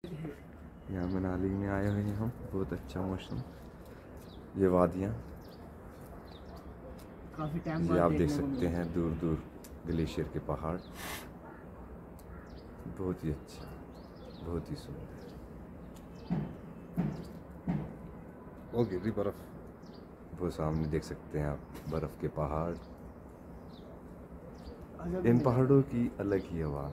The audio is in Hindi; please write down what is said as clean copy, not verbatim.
यहाँ मनाली में आए हुए हैं हम, बहुत अच्छा मौसम, ये वादियाँ काफी टाइम ये बाद आप देख देखने को सकते मिला। हैं, दूर दूर ग्लेशियर के पहाड़, बहुत ही अच्छा, बहुत ही सुंदर। वो गिर रही बर्फ, वो सामने देख सकते हैं आप, बर्फ के पहाड़। इन पहाड़ों की अलग ही आवाज़।